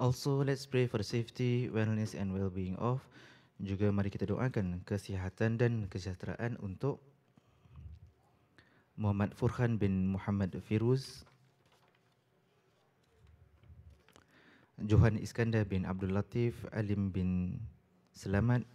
Also, let's pray for the safety, wellness and well-being of. Juga mari kita doakan kesihatan dan kesejahteraan untuk Muhammad Furhan bin Muhammad Firuz, Johan Iskandar bin Abdul Latif, Alim bin Selamat,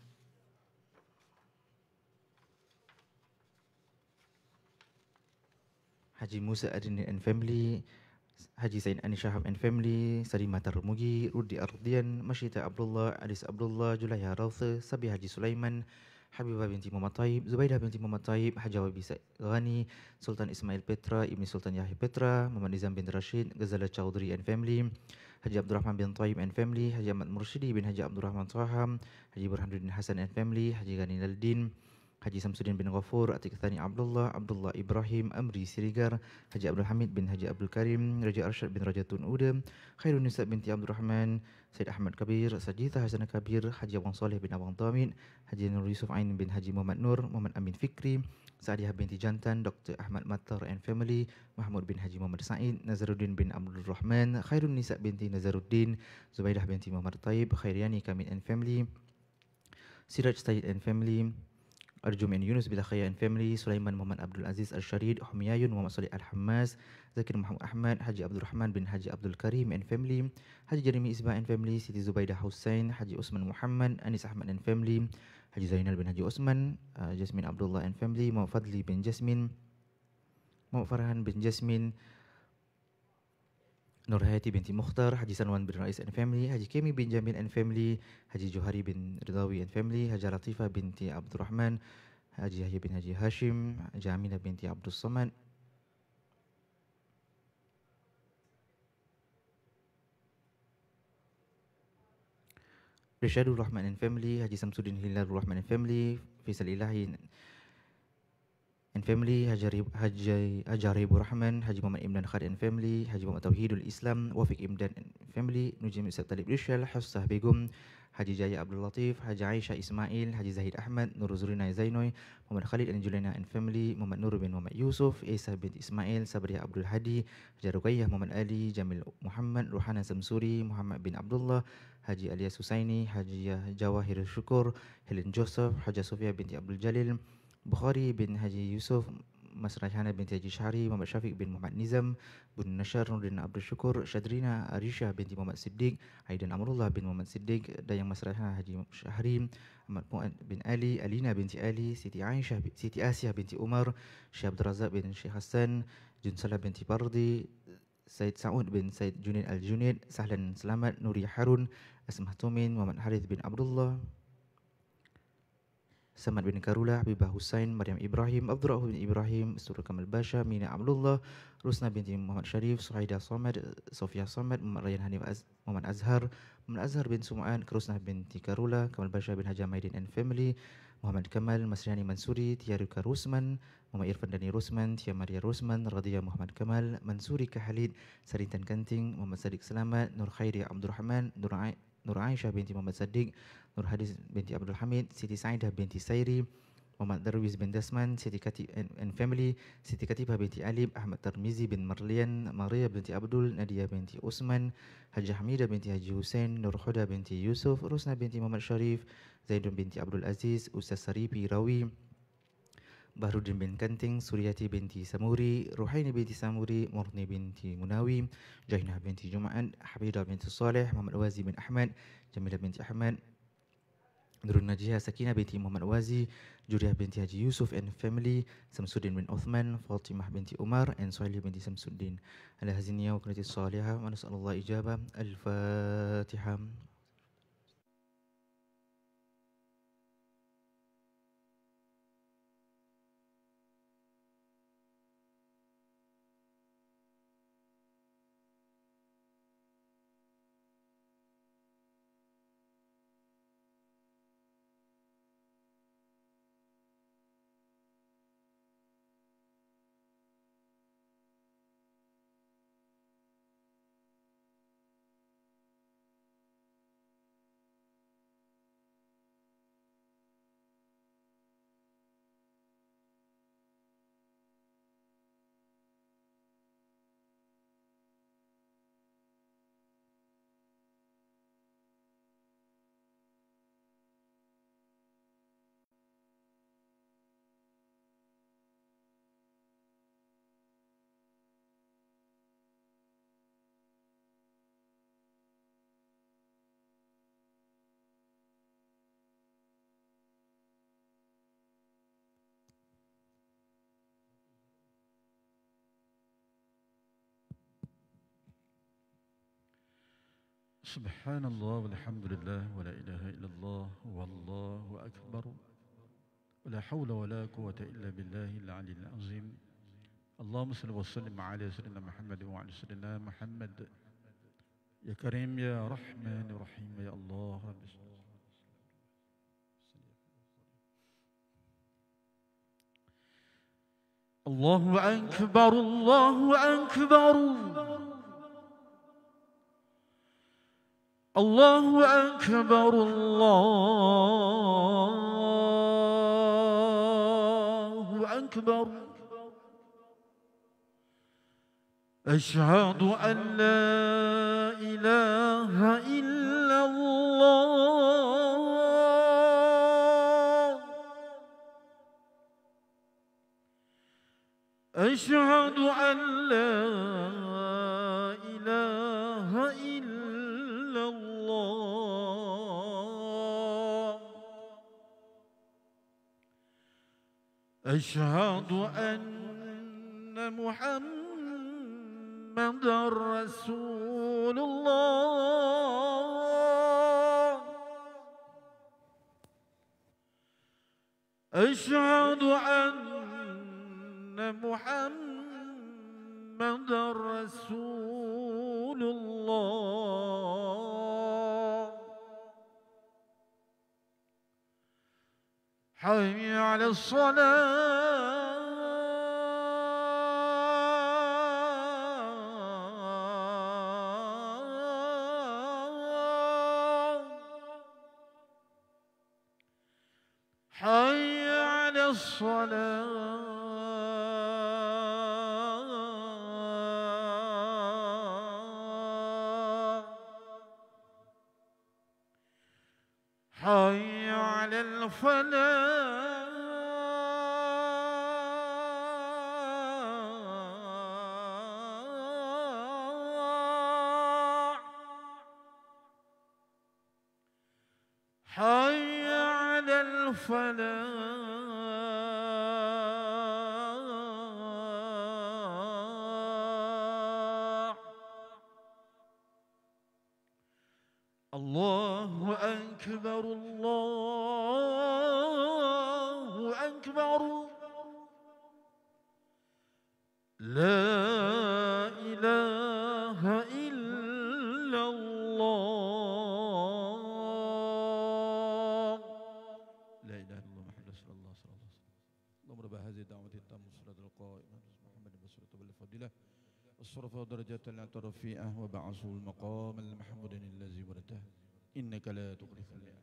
Haji Musa Adin and family, Haji Said Anis Shahab and family, Sarima Tarmugi, Rudi Ardian, Mashita Abdullah, Adis Abdullah, Julaiha Rawtha, Sabi Haji Sulaiman, Habibah binti Muhammad Taib, Zubaidah binti Muhammad Taib, Haji Wabi Ghani, Sultan Ismail Petra, Ibni Sultan Yahya Petra, Muhammad Nizam bin Rashid, Ghazala Chowdhury and family, Haji Abdul Rahman bin Taib and family, Haji Ahmad Murshidi bin Haji Abdul Rahman Taham, Haji Burhanuddin Hasan and family, Haji Ghani Naldin, Haji Samsudin bin Ghafur, Atik Thani Abdullah, Abdullah Ibrahim, Amri Sirigar, Haji Abdul Hamid bin Haji Abdul Karim, Raja Arsyad bin Raja Tun Udam, Khairul Nisa binti Abdul Rahman, Syed Ahmad Kabir, Sajitha Hasanah Kabir, Haji Abang Saleh bin Abang Tamid, Haji Nur Yusuf Ain bin Haji Muhammad Nur, Muhammad Amin Fikri, Saadiah binti Jantan, Dr. Ahmad Mattar and family, Mahmud bin Haji Muhammad Said, Nazaruddin bin Abdul Rahman, Khairul Nisa binti Nazaruddin, Zubaidah binti Muhammad Taib, Khairiani Kamil and family, Siraj Said and family, Arjum and Yunus bin Khaya and family, Sulaiman Muhammad Abdul Aziz Al-Sharid, Humiyayun Muhammad Salih Al-Hammas, Zakir Muhammad Ahmad, Haji Abdul Rahman bin Haji Abdul Karim and family, Haji Jeremy Isbah and family, Siti Zubaidah Hussain, Haji Osman Muhammad, Anis Ahmad and family, Haji Zainal bin Haji Osman, Jasmine Abdullah and family, Muhammad Fadli bin Jasmine, Muhammad Farhan bin Jasmine, Nur Hayati binti Mukhtar, Haji Sanwan bin Rais and family, Haji Kemi bin Jamil and family, Haji Johari bin Ridawi and family, Haji Latifah binti Abdul Rahman, Haji Yahya bin Haji Hashim, Haji Aminah binti Abdul Samad, Rishadul Rahman and family, Haji Samsudin Hilalul Rahman and family, Faisal Ilahi and family, Haji Ajaribu Rahman, Haji Muhammad Imran Khalid and family, Haji Muhammad Tauhidul Islam, Wafiq Imdan and family, Nujim Ustaz Talib Rishal, Hafsah Begum, Haji Jaya Abdul Latif, Haji Aisyah Ismail, Haji Zahid Ahmad, Nur Zurina Zainoy, Muhammad Khalid and Julena and family, Muhammad Nur bin Muhammad Yusuf, Isa bin Ismail, Sabriya Abdul Hadi, Haji Ruqayyah Muhammad Ali, Jamil Muhammad, Ruhana Samsuri, Muhammad bin Abdullah, Haji Alias Husaini, Haji Jawahir Syukur, Helen Joseph, Haji Sofia binti Abdul Jalil, Bukhari bin Haji Yusuf, Mas Rayhana binti Haji Syahri, Muhammad Syafiq bin Muhammad Nizam, Bun Nashar Nurdin Abdul Syukur, Syadrina Arisha binti Muhammad Siddiq, Aidan Amrullah bin Muhammad Siddiq, Dayang Mas Rayhana Haji Syahri, Ahmad Mu'ad bin Ali, Alina binti Ali, Siti Aisyah, Siti Asyah binti Umar, Syekh Abdul Razak bin Syekh Hassan, Jun Salah binti Pardi, Said Saud bin Said Junaid Al-Junaid, Sahlan Selamat, Nuri Harun, Asmah Tumin, Muhammad Harith bin Abdullah, Samad bin Karula, Habibah Hussain, Maryam Ibrahim, Abdurrahman bin Ibrahim, Surah Kamal Basha, Mina Abdullah, Rusna binti Muhammad Sharif, Suhaida Samad, Sofia Samad, Muhammad Rayyan Hanif Muhammad Azhar, Muhammad Azhar bin Sum'an, Rusna binti Karula, Kamal Basha bin Haji Maidin and family, Muhammad Kamal, Masriani Mansuri, Tiaruka Rusman, Muhammad Irfan Dani Rusman, Tia Maria Rusman, Radhiya Muhammad Kamal, Mansuri Kahalid, Sarintan Kanting, Muhammad Sadiq Selamat, Nur Khairi Abdul Rahman, Nur Aisyah binti Muhammad Sadiq, Nur Hadis binti Abdul Hamid, Siti Saidah binti Sairi, Muhammad Darwiz bin Dasman, Siti Katib and family, Siti Katibah binti Alib, Ahmad Tarmizi bin Marlian, Maria binti Abdul, Nadia binti Usman, Haji Hamidah binti Haji Hussein, Nur Huda binti Yusuf, Rusna binti Muhammad Sharif, Zaidun binti Abdul Aziz, Ustaz Saripi Rawi, Bahruddin bin Kanting, Suryati binti Samuri, Ruhaini binti Samuri, Murni binti Munawi, Jahinah binti Juma'an, Habidah binti Saleh, Muhammad Wazi bin Ahmad, Jamilah binti Ahmad, Nurul Najiyah Sakinah binti Muhammad Wazi, Juriah binti Haji Yusuf and family, Samsuddin bin Uthman, Fatimah binti Umar and Suhaili binti Samsuddin. Ala haziniya wa kunati salihah wa nas'alullah ijabah. Al-Fatihah. سبحان الله والحمد لله ولا إله إلا الله والله أكبر ولا حول ولا قوة إلا بالله العلي العظيم اللهم صل وسلم على سيدنا محمد وعلى سيدنا محمد يا كريم يا رحمن يا رحيم يا الله رب الله أكبر الله أكبر الله أكبر الله أكبر أشهد أن لا إله إلا الله أشهد أن لا إله إلا الله أشهد أن محمدا رسول الله أشهد أن محمدا رسول الله حي على الصلاة حي على الصلاة حي على الفلاح حي على الفلاح الله أكبر الله أكبر لا إله إلا الله لا إله إلا الله محمد رسول الله صلى الله عليه وسلم اللهم رب هذه الدعوة التامة والصلاة القائمة محمد بسرة بالفضيلة الصرف درجات الرفيعة وبعثه المقام المحمود الذي ورده إنك لا تخلف الميعاد.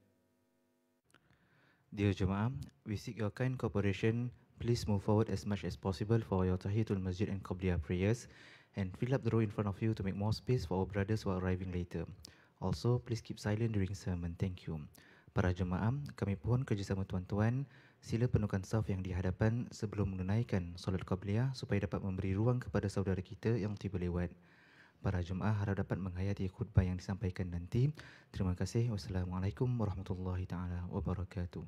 Dear Jemaah, we seek your kind cooperation. Please move forward as much as possible for your Tahiyatul Masjid and Qabliyah prayers and fill up the row in front of you to make more space for our brothers who are arriving later. Also, please keep silent during sermon. Thank you. Para jemaah, kami pohon kerjasama tuan-tuan, sila penuhkan saf yang di hadapan sebelum menunaikan solat Qabliyah supaya dapat memberi ruang kepada saudara kita yang tiba lewat. Para jemaah harap dapat menghayati khutbah yang disampaikan nanti. Terima kasih. Wassalamualaikum warahmatullahi taala wabarakatuh.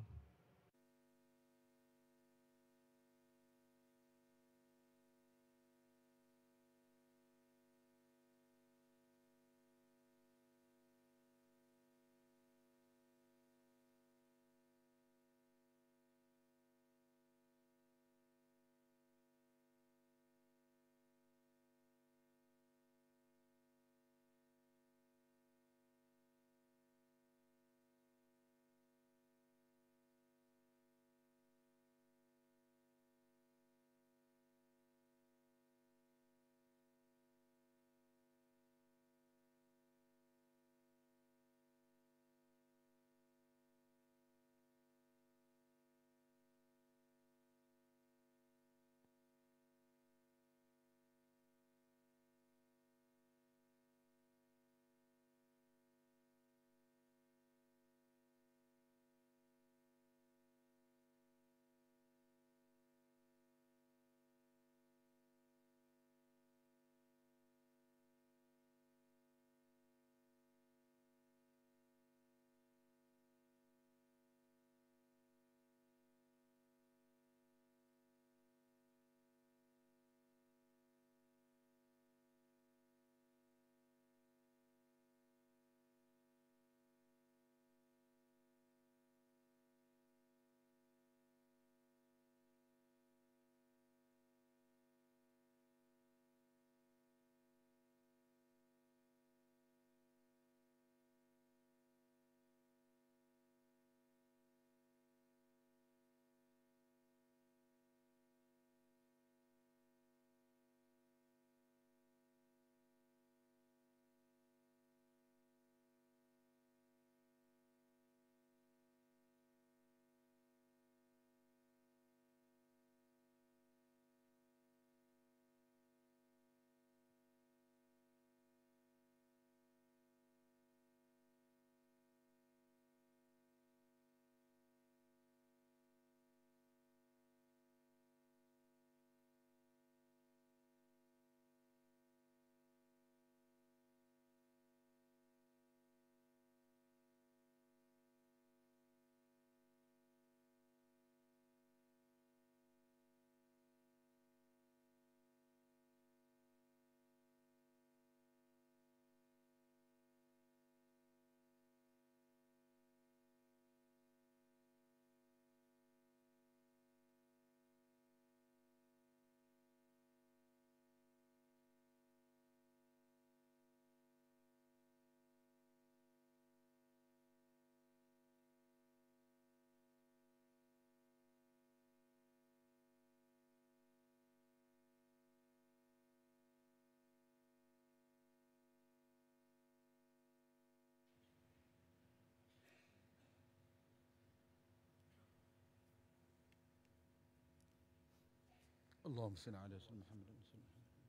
اللهم صل على سيدنا محمد وسلم.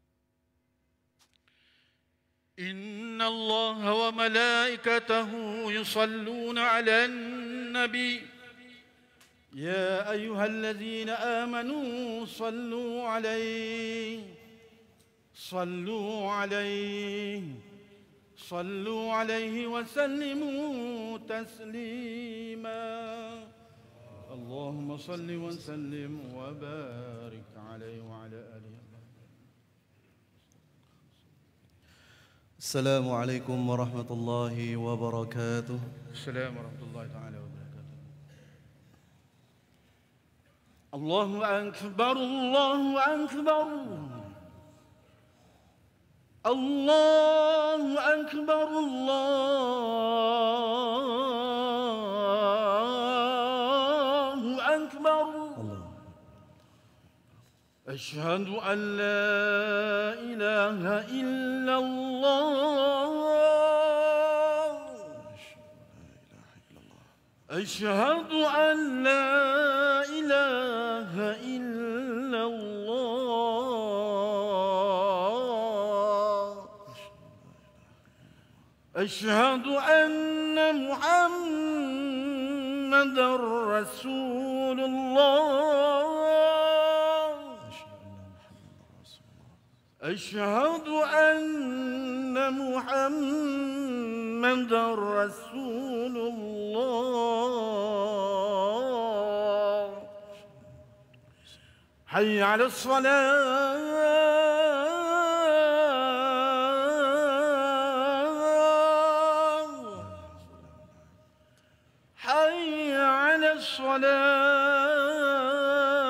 إن الله وملائكته يصلون على النبي يا أيها الذين آمنوا صلوا عليه وسلموا تسليما. اللهم صل وسلم وبارك عليه وعلى آله. السلام عليكم ورحمة الله وبركاته. السلام ورحمة الله تعالى وبركاته. الله أكبر الله أكبر الله أكبر الله أكبر. أشهد أن لا إله إلا الله. أشهد أن لا إله إلا الله. أشهد أن محمدا رسول الله. أشهد أن محمدا رسول الله. حي على الصلاة. حي على الصلاة.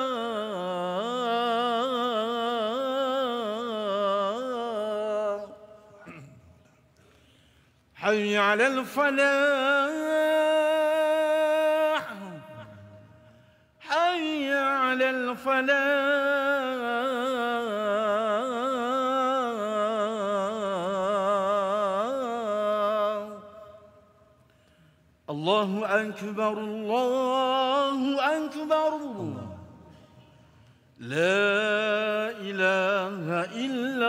حي على الفلاح. حي على الفلاح. الله أكبر الله أكبر. لا إله إلا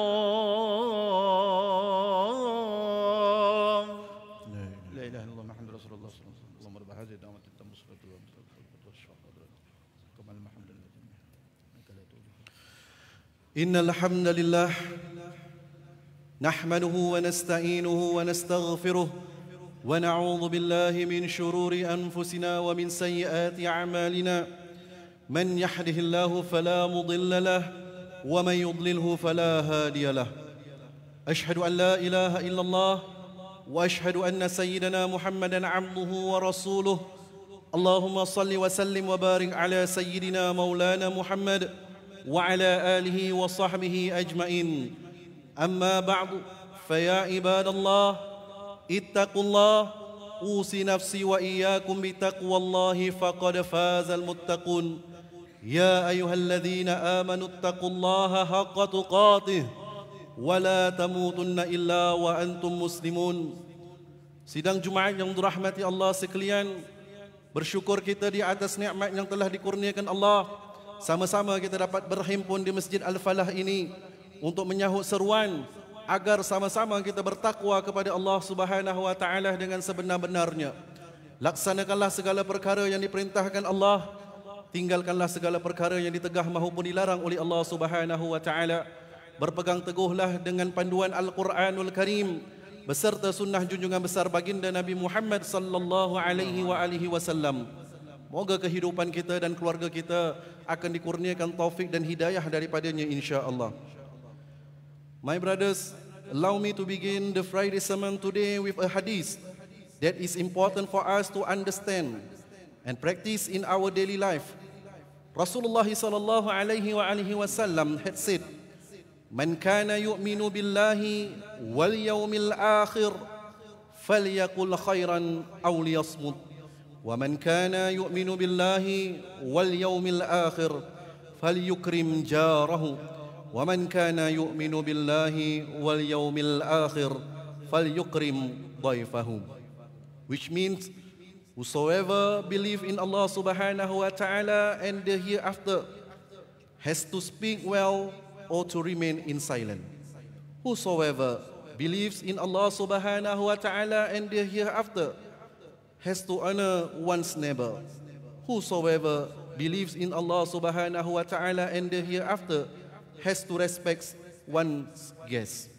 الله. لا إله إلا الله محمد رسول الله صلى الله عليه وسلم. اللهم رب هذه الدعوة التامة والصلاة إن الحمد لله نحمده ونستعينه ونستغفره ونعوذ بالله من شرور أنفسنا ومن سيئات أعمالنا. من يهده الله فلا مضل له ومن يضلله فلا هادي له. أشهد أن لا إله إلا الله وأشهد أن سيدنا محمدا عبده ورسوله. اللهم صل وسلم وبارك على سيدنا مولانا محمد وعلى آله وصحبه أجمعين. أما بعد فيا عباد الله اتقوا الله. أوصي نفسي وإياكم بتقوى الله فقد فاز المتقون. يا أيها الذين آمنوا اتقوا الله حق تقاته ولا تموتن إلا وأنتم مسلمون. Sidang Jumaat yang dirahmati Allah sekalian, bersyukur kita di atas nikmat yang telah dikurniakan Allah. Sama-sama kita dapat berhimpun di Masjid Al-Falah ini untuk menyahut seruan agar sama-sama kita bertakwa kepada Allah Subhanahu wa taala dengan sebenar-benarnya. Laksanakanlah segala perkara yang diperintahkan Allah, tinggalkanlah segala perkara yang ditegah maupun dilarang oleh Allah Subhanahu wa taala. Berpegang teguhlah dengan panduan Al-Quranul Karim beserta sunnah junjungan besar baginda Nabi Muhammad sallallahu alaihi wasallam. Moga kehidupan kita dan keluarga kita akan dikurniakan taufik dan hidayah daripadanya insya-Allah. My brothers, allow me to begin the Friday sermon today with a hadith that is important for us to understand and practice in our daily life. Rasulullah sallallahu alaihi wasallam had said, "Man kana yu'minu billahi wal yawmil akhir falyaqul khairan aw liyasmut. Wa man kana yu'minu billahi wal yawmil akhir falyukrim jarahu. Wa man kana yu'minu billahi wal yawmil akhir falyukrim dhaifahu." Which means, whosoever believe in Allah Subhanahu wa taala and the hereafter, has to speak well or to remain in silence. Whosoever believes in Allah subhanahu wa ta'ala and the hereafter has to honor one's neighbor. Whosoever believes in Allah subhanahu wa ta'ala and the hereafter has to respect one's guest.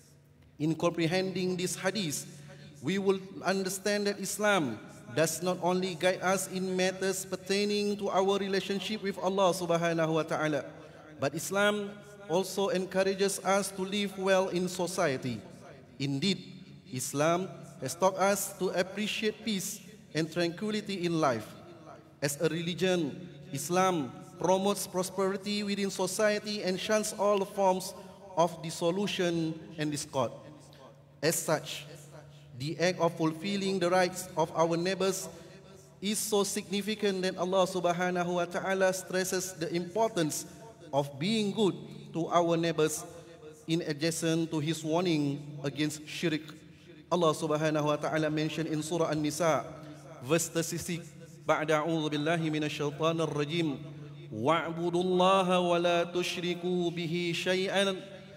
In comprehending this hadith, we will understand that Islam does not only guide us in matters pertaining to our relationship with Allah subhanahu wa ta'ala, but Islam also encourages us to live well in society. Indeed, Islam has taught us to appreciate peace and tranquility in life. As a religion, Islam promotes prosperity within society and shuns all forms of dissolution and discord. As such, the act of fulfilling the rights of our neighbors is so significant that Allah subhanahu wa ta'ala stresses the importance of being good to our neighbors in addition to his warning against shirk. Allah subhanahu wa ta'ala mentioned in Surah An-Nisa, verse 36, بعد أعوذ بالله من الشيطان الرجيم واعبدوا الله ولا تشركوا به شيئا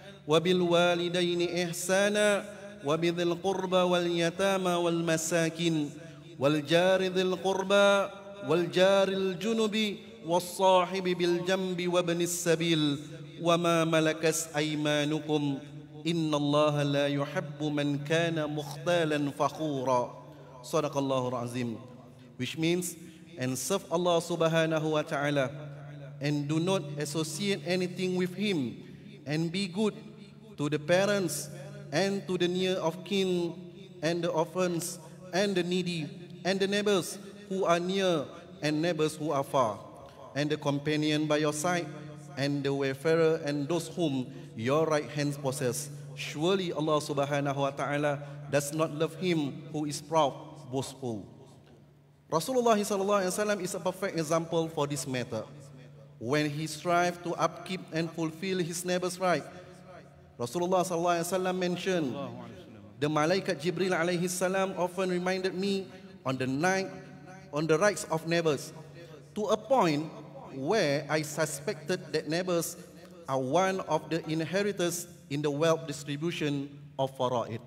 وبالوالدين إحسانا وبذي القربى واليتامى والمساكين والجار ذي القربى والجار الجنب والصاحب بالجنب وابن السبيل وما ملكت أيمانكم إن الله لا يحب من كان مختالا فخورا صدق الله العظيم, which means, and serve Allah subhanahu wa ta'ala and do not associate anything with him, and be good to the parents and to the near of kin and the orphans and the needy and the neighbors who are near and neighbors who are far, and the companion by your side and the wayfarer and those whom your right hands possess. Surely Allah subhanahu wa ta'ala does not love him who is proud, boastful. Rasulullah sallallahu alaihi wasallam is a perfect example for this matter. When he strived to upkeep and fulfill his neighbor's right, Rasulullah sallallahu alaihi wasallam mentioned, the Malaikat Jibril alaihi salam often reminded me on the rights of neighbors, to a point where I suspected that neighbors are one of the inheritors in the wealth distribution of fara'id.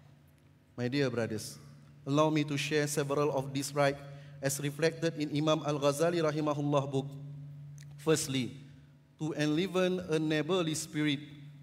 My dear brothers, allow me to share several of these rights as reflected in Imam Al-Ghazali rahimahullah book. Firstly, to enliven a neighborly spirit,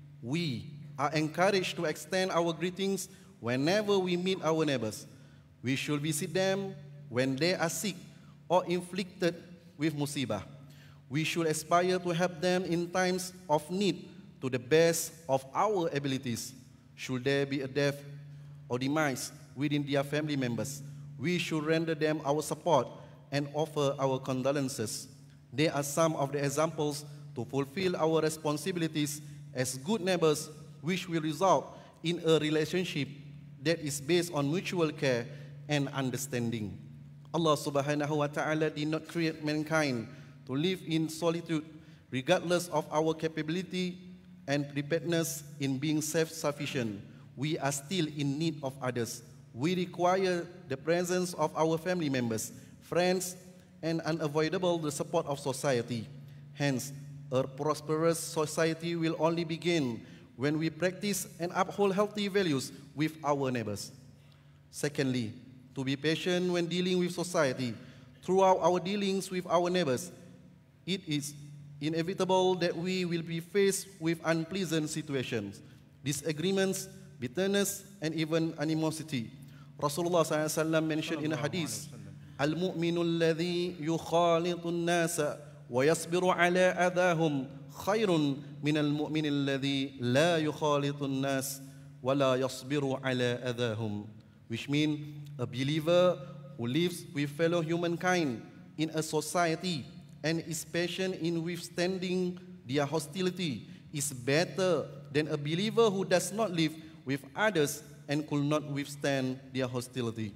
we are encouraged to extend our greetings whenever we meet our neighbors. We should visit them when they are sick or inflicted with musibah. We should aspire to help them in times of need to the best of our abilities. Should there be a death or demise within their family members, we should render them our support and offer our condolences. They are some of the examples to fulfill our responsibilities as good neighbors, which will result in a relationship that is based on mutual care and understanding. Allah subhanahu wa ta'ala did not create mankind to live in solitude, regardless of our capability and preparedness in being self-sufficient. We are still in need of others. We require the presence of our family members, friends, and unavoidable the support of society. Hence, a prosperous society will only begin when we practice and uphold healthy values with our neighbors. Secondly, to be patient when dealing with society. Throughout our dealings with our neighbors, it is inevitable that we will be faced with unpleasant situations, disagreements, bitterness, and even animosity. Rasulullah SAW mentioned in a hadith, Al-mu'minu alladhi yukhalitu an-nasa wa yasbiru ala adahum khayrun min al-mu'min alladhi la yukhalitu an-nas wa la yasbiru ala adahum. Which means a believer who lives with fellow humankind in a society and is patient in withstanding their hostility is better than a believer who does not live with others and could not withstand their hostility.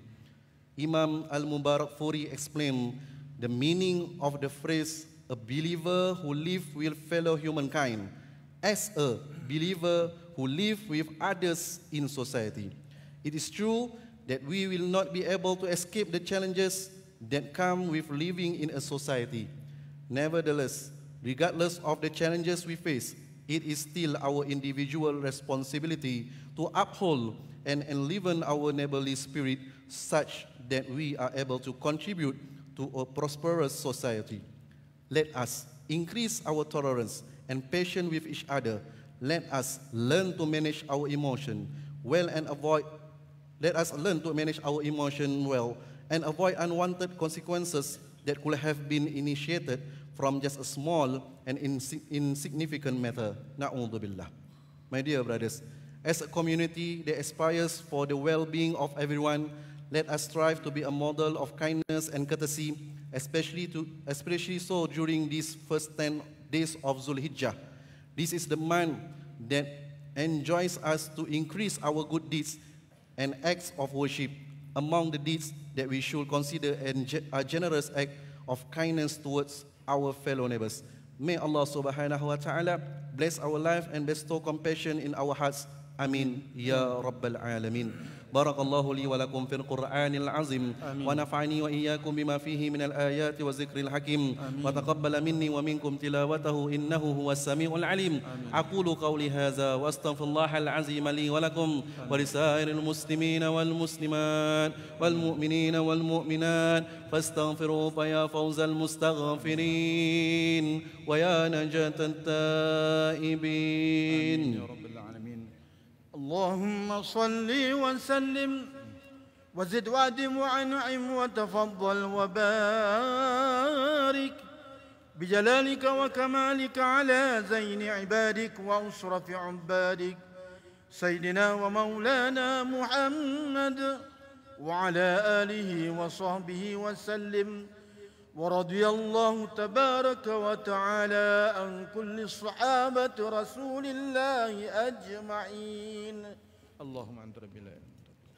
Imam Al-Mubarakfuri explained the meaning of the phrase, a believer who lives with fellow humankind, as a believer who lives with others in society. It is true that we will not be able to escape the challenges that come with living in a society. Nevertheless, Regardless of the challenges we face, it is still our individual responsibility to uphold and enliven our neighborly spirit such that we are able to contribute to a prosperous society. Let us increase our tolerance and patience with each other. Let us learn to manage our emotion well and avoid unwanted consequences that could have been initiated from just a small and insignificant matter. Na'udhu billah. My dear brothers, as a community that aspires for the well-being of everyone, let us strive to be a model of kindness and courtesy, especially so during these first 10 days of Zulhijjah. This is the month that enjoins us to increase our good deeds and acts of worship. Among the deeds that we should consider a generous act of kindness towards our fellow neighbors. May Allah subhanahu wa ta'ala bless our life and bestow compassion in our hearts. Amin. Ya Rabbal Alameen. بارك الله لي ولكم في القرآن العظيم ونفعني وإياكم بما فيه من الآيات والذكر الحكيم وتقبل مني ومنكم تلاوته إنه هو السميع العليم. أقول قولي هذا وأستغفر الله العظيم لي ولكم ولسائر المسلمين والمسلمات والمؤمنين والمؤمنات فاستغفروا فيا فوز المستغفرين ويا نجاة التائبين. يا رب العالمين. اللهم صل وسلم وزد وادم وانعم وتفضل وبارك بجلالك وكمالك على زين عبادك وأشرف عبادك سيدنا ومولانا محمد وعلى آله وصحبه وسلم. ورضي الله تبارك وتعالى عن كل صحابة رسول الله أجمعين. اللهم عند رب العالمين.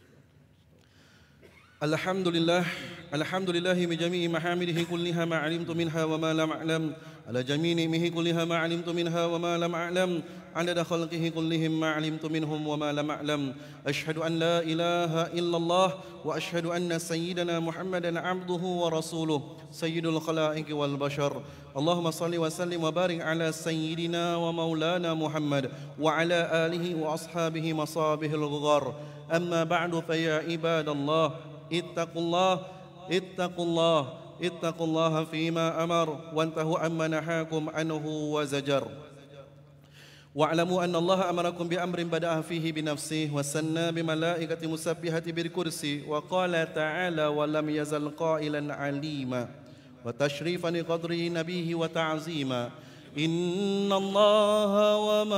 الحمد لله بجميع محامده كلها ما علمت منها وما لم أعلم على جميع نعمه كلها ما علمت منها وما لم أعلم عدد خلقه كلهم ما علمت منهم وما لم أعلم. أشهد أن لا إله إلا الله وأشهد أن سيدنا محمدا عبده ورسوله سيد الخلائق والبشر. اللهم صل وسلم وبارك على سيدنا ومولانا محمد وعلى آله وأصحابه مصابه الغغار. أما بعد فيا عباد الله اتقوا الله فيما أمر وانتهوا عما نهاكم عنه وزجر. واعلموا أن الله أمركم بأمر بدأ فيه بنفسه وسنى بملائكة مسبحة بالكرسي وقال تعالى ولم يزل قائلا عليما وتشريفا لقدره نبيه وتعظيما. إن الله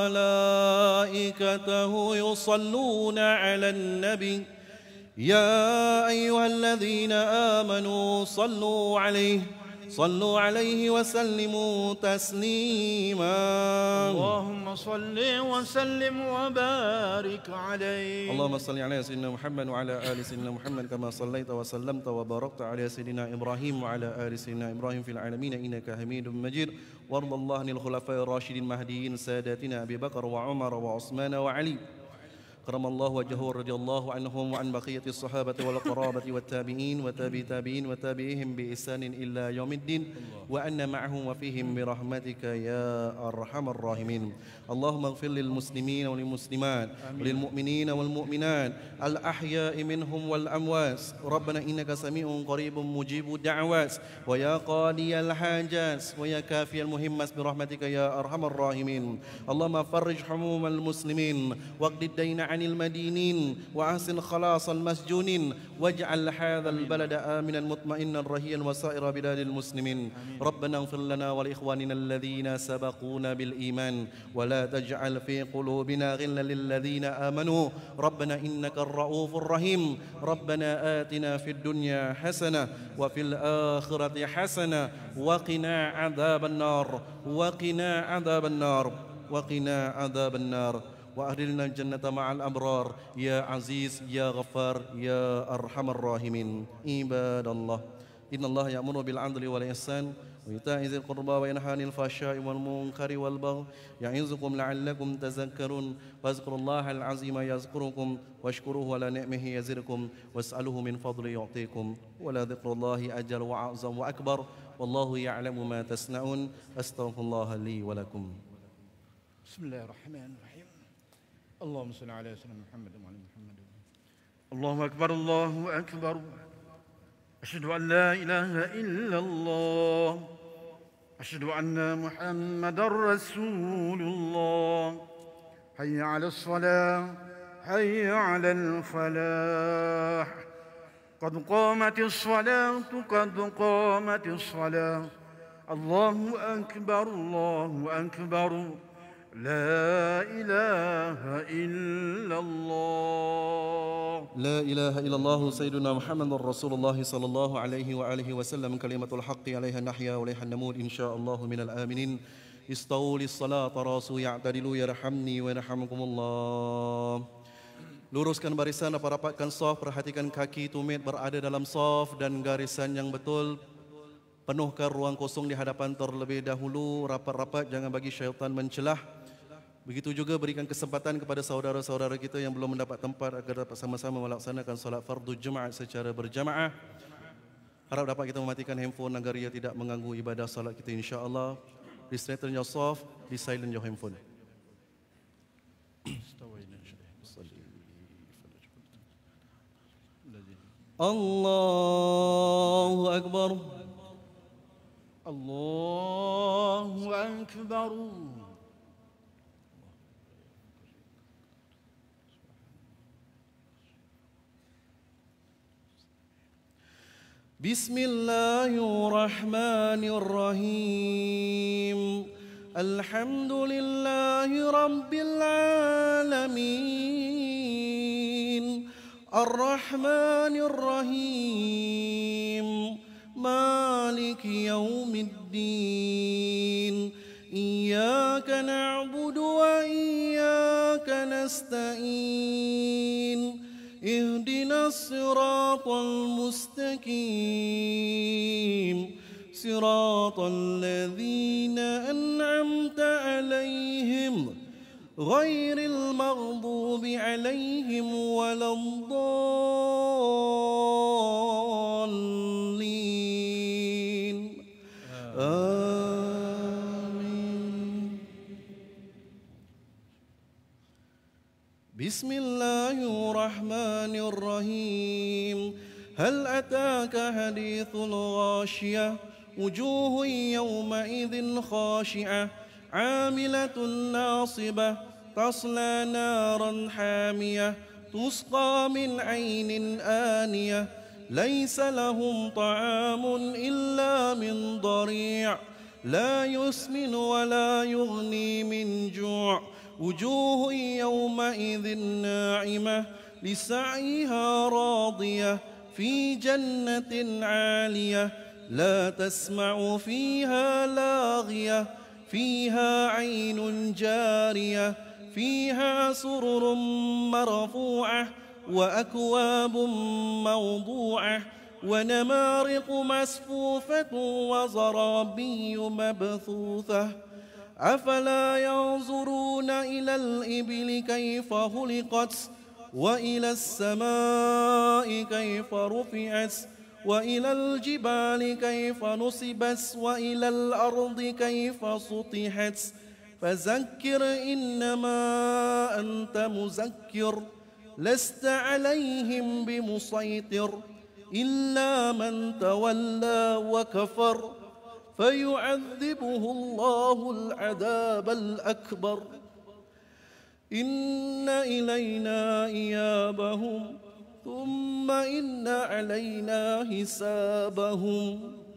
وملائكته يصلون على النبي يا أيها الذين آمنوا صلوا عليه وسلموا تسليما. اللهم صل وسلم وبارك عليه. اللهم صل على سيدنا محمد وعلى آل سيدنا محمد كما صليت وسلمت وباركت على سيدنا إبراهيم وعلى آل سيدنا إبراهيم في العالمين إنك حميد مجيد. وارض الله عن الخلفاء الراشدين المهديين ساداتنا أبي بكر وعمر وعثمان وعلي كرم الله وجهه رضي الله عنهم وعن بقية الصحابة والقرابة والتابعين وتابعين وتابعيهم بإحسان إلى يوم الدين وأن معهم وفيهم برحمتك يا أرحم الراحمين. اللهم اغفر للمسلمين والمسلمات وللمؤمنين والمؤمنات الأحياء منهم والأموات. ربنا إنك سميع قريب مجيب الدعوات ويا قاضي الحاجات ويا كافي المهمات برحمتك يا أرحم الراحمين. اللهم فرج هموم المسلمين واقض الدين عن المدينين وأحسن خلاص المسجونين واجعل هذا البلد آمنا مطمئنا رهيا وسائر بلاد المسلمين. ربنا اغفر لنا ولإخواننا الذين سبقونا بالإيمان ولا تجعل في قلوبنا غلا للذين آمنوا ربنا إنك الرؤوف الرحيم. ربنا آتنا في الدنيا حسنة وفي الآخرة حسنة وقنا عذاب النار وقنا عذاب النار وأهلنا الجنة مع الأبرار يا عزيز يا غفار يا أرحم الراحمين. عباد الله إن الله يأمر بالعدل والإحسان وإيتاء ذي القربى وينهى عن الفحشاء والمنكر والبغي يعظكم لعلكم تذكرون. فاذكروا الله العظيم يذكركم واشكروه على نعمه يزدكم واسألوه من فضله يعطيكم ولذكر الله أجل وأعظم وأكبر والله يعلم ما تصنعون أستغفر الله لي ولكم. بسم الله الرحمن الرحيم. اللهم صل على سيدنا محمد وعلى محمد. الله أكبر الله أكبر. أشهد أن لا إله إلا الله. أشهد أن محمدا رسول الله. حي على الصلاة، حي على الفلاح. قد قامت الصلاة، قد قامت الصلاة. الله أكبر الله أكبر. لا إله إلا الله. لا إله إلا الله سيدنا محمد رسول الله صلى الله عليه وآله وسلم. كلمة الحق عليها نحيا وعليها نموت إن شاء الله من الآمنين. استووا للصلاة راسوا يعتدلوا يرحمني ويرحمكم الله. Luruskan barisan, rapatkan saf, perhatikan kaki tumit berada dalam saf dan garisan yang betul. Penuhkan ruang kosong di hadapan terlebih dahulu, rapat-rapat, jangan bagi syaitan mencelah. Begitu juga berikan kesempatan kepada saudara-saudara kita yang belum mendapat tempat agar dapat sama-sama melaksanakan solat fardu Jumaat secara berjamaah. Harap dapat kita mematikan handphone agar ia tidak mengganggu ibadah solat kita insya-Allah. Straighten your saf, silent your handphone. Allahu Akbar. Allahu Akbar. بسم الله الرحمن الرحيم. الحمد لله رب العالمين. الرحمن الرحيم. مالك يوم الدين. إياك نعبد وإياك نستعين. اهدنا الصراط المستقيم. صراط الذين أنعمت عليهم غير المغضوب عليهم ولا الضالين. آمين. بسم الله الرحمن الرحيم. هل أتاك حديث الغاشية؟ وجوه يومئذ خاشعة عاملة ناصبة تصلى نارا حامية تسقى من عين آنية ليس لهم طعام إلا من ضريع لا يسمن ولا يغني من جوع. وجوه يومئذ ناعمة لسعيها راضية في جنة عالية لا تسمع فيها لاغية فيها عين جارية فيها سرر مرفوعة وأكواب موضوعة ونمارق مصفوفة وزرابي مبثوثة. أفلا ينظرون إلى الإبل كيف خلقت وإلى السماء كيف رفعت وإلى الجبال كيف نصبت وإلى الأرض كيف سطحت. فذكر إنما أنت مذكر لست عليهم بمسيطر إلا من تولى وكفر فيعذبه الله العذاب الأكبر. إن إلينا إيابهم ثم إن علينا حسابهم.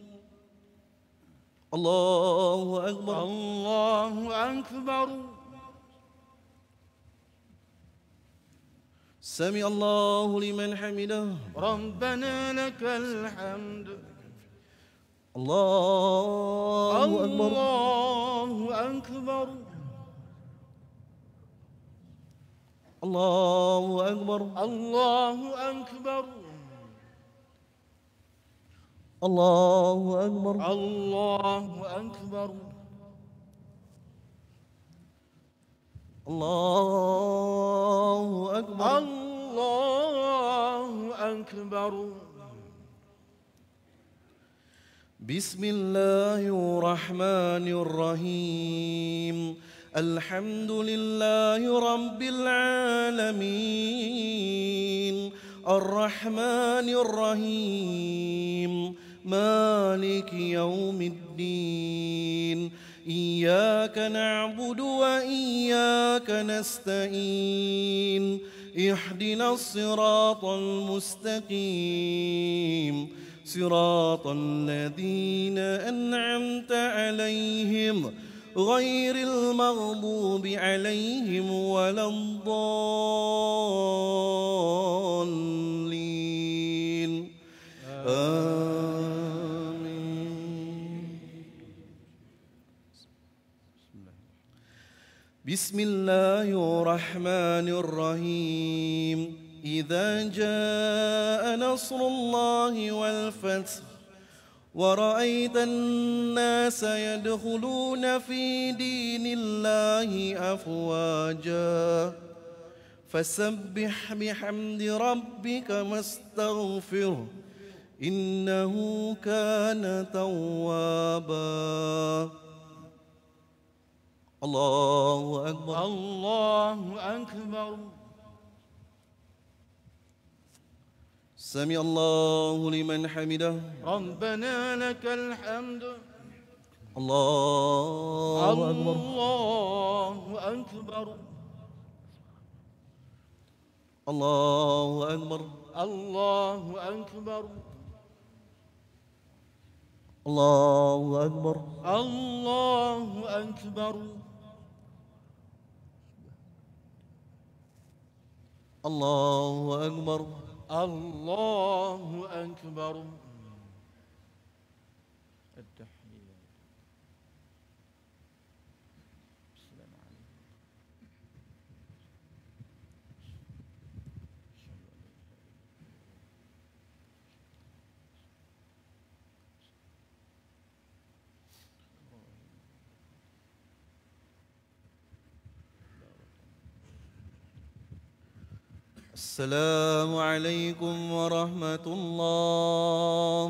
الله أكبر. الله أكبر. سمع الله لمن حمده. ربنا لك الحمد. الله أكبر. الله أكبر. الله أكبر. الله أكبر. الله أكبر. الله أكبر. الله أكبر. الله أكبر. بسم الله الرحمن الرحيم الحمد لله رب العالمين الرحمن الرحيم مالك يوم الدين إياك نعبد وإياك نستعين اهدنا الصراط المستقيم صراط الذين أنعمت عليهم غير المغضوب عليهم ولا الضالين آمين. بسم الله الرحمن الرحيم إذا جاء نصر الله والفتح ورأيت الناس يدخلون في دين الله أفواجا فسبح بحمد ربك واستغفره إنه كان توابا. الله أكبر. الله أكبر. سمع الله لمن حمده. ربنا لك الحمد. الله أكبر. الله أكبر. الله أكبر. الله أكبر. الله أكبر. الله أكبر. الله أكبر. الله أكبر. التحيات. السلام عليكم. السلام عليكم ورحمة الله.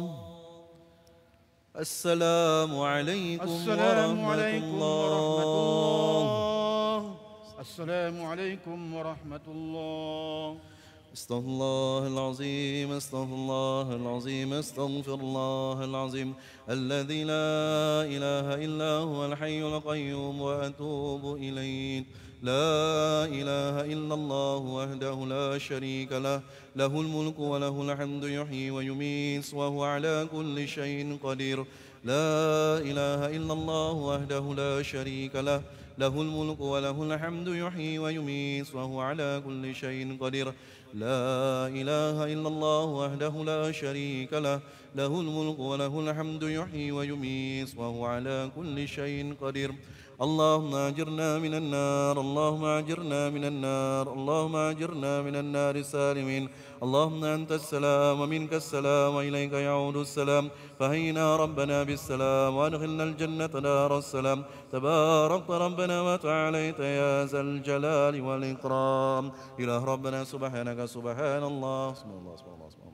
السلام عليكم ورحمة الله. السلام عليكم ورحمة الله. استغفر الله العظيم استغفر الله العظيم استغفر الله العظيم الذي لا إله إلا هو الحي القيوم وأتوب إليه. لا إله إلا الله وحده لا شريك له له الملك وله الحمد يحيي ويميت وهو على كل شيء قدير. لا إله إلا الله وحده لا شريك له له الملك وله الحمد يحيي ويميت وهو على كل شيء قدير. لا إله إلا الله وحده لا شريك له له الملك وله الحمد يحيي ويميت وهو على كل شيء قدير. اللهم أجرنا من النار اللهم أجرنا من النار اللهم أجرنا من النار سالمين. اللهم أنت السلام ومنك السلام وإليك يعود السلام فهينا ربنا بالسلام وأدخلنا الجنة دار السلام. تباركت ربنا وتعاليت يا ذا الجلال والإكرام. إله ربنا سبحانك سبحان الله سبحان الله سبحان الله سبحان الله.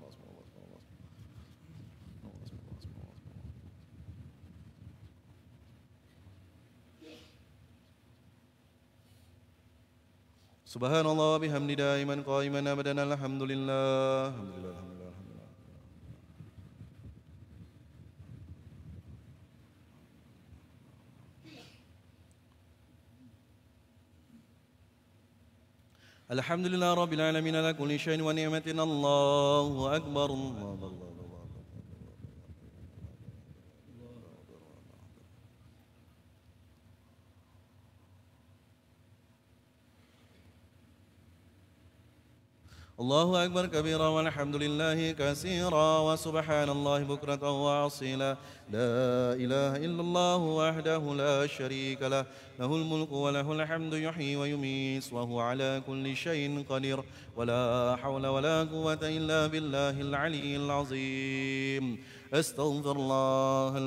سبحان الله بحمد دائما قائما أبدا الحمد لله الحمد لله الحمد لله الحمد لله. الحمد لله رب العالمين على كل شيء ونعمة. الله أكبر. الله أكبر. الله أكبر كبيرا والحمد لله كثيرا وسبحان الله بكرة وأصيلا. لا إله إلا الله وحده لا شريك له له الملك وله الحمد يحيي ويميت وهو على كل شيء قدير ولا حول ولا قوة إلا بالله العلي العظيم أستغفر الله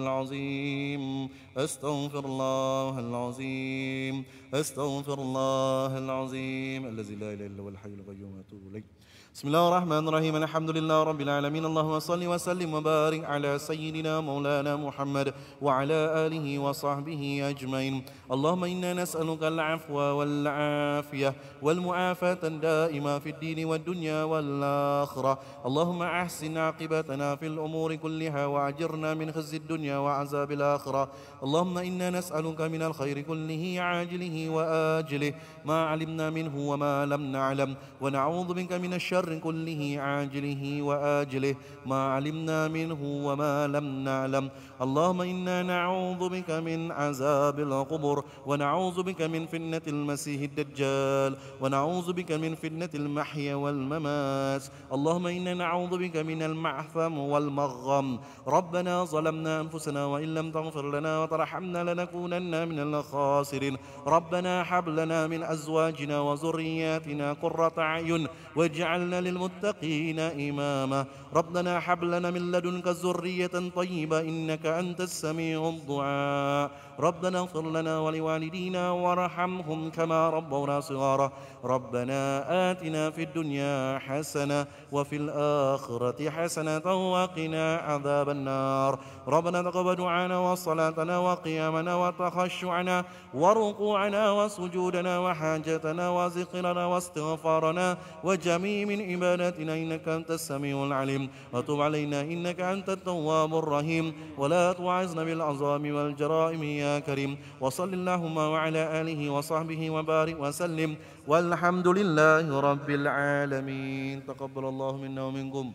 العظيم أستغفر الله العظيم أستغفر الله العظيم الذي لا إله إلا هو الحي القيوم أتوب إليه بسم الله الرحمن الرحيم الحمد لله رب العالمين اللهم صل وسلم وبارك على سيدنا مولانا محمد وعلى آله وصحبه أجمعين اللهم إنا نسألك العفو والعافية والمعافاة الدائمة في الدين والدنيا والآخرة اللهم أحسن عاقبتنا في الأمور كلها وأجرنا من خزي الدنيا وعذاب الآخرة اللهم إنا نسألك من الخير كله عاجله وآجله ما علمنا منه وما لم نعلم ونعوذ بك من الشر كله عاجله وآجله ما علمنا منه وما لم نعلم اللهم إنا نعوذ بك من عذاب القبر ونعوذ بك من فتنة المسيح الدجال ونعوذ بك من فتنة المحيا والممات اللهم إنا نعوذ بك من المعثم والمغم ربنا ظلمنا أنفسنا وإن لم تغفر لنا وترحمنا لنكونن من الخاسرين ربنا هب لنا من أزواجنا وذرياتنا قرة أعين واجعلنا للمتقين إماما ربنا هب لنا من لدنك ذرية طيبة إنك أنت السميع الدعاء ربنا اغفر لنا ولوالدينا وارحمهم كما ربونا صغارا ربنا آتنا في الدنيا حسنة وفي الآخرة حسنة وقنا عذاب النار ربنا تقبل دعانا وصلاتنا وقيامنا وتخشعنا وركوعنا وسجودنا وحاجتنا وذكرنا واستغفارنا وجميع من عباداتنا إنك أنت السميع العليم وتب علينا إنك أنت التواب الرحيم ولا توعظنا بالعظام والجرائم يا كريم وصل اللهم وعلى آله وصحبه وبارك وسلم والحمد لله رب العالمين تقبل الله منا ومنكم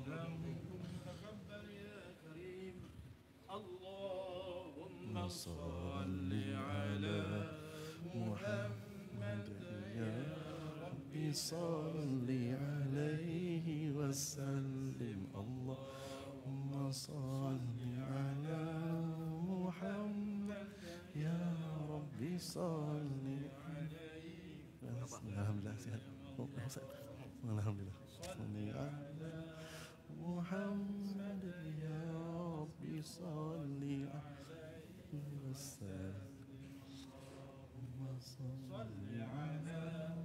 اللهم صل على محمد يا ربي صل عليه وسلم اللهم صل على محمد يا ربي صل الحمد لله الحمد لله صل على محمد يا ربي صل عليه وسلم اللهم صل على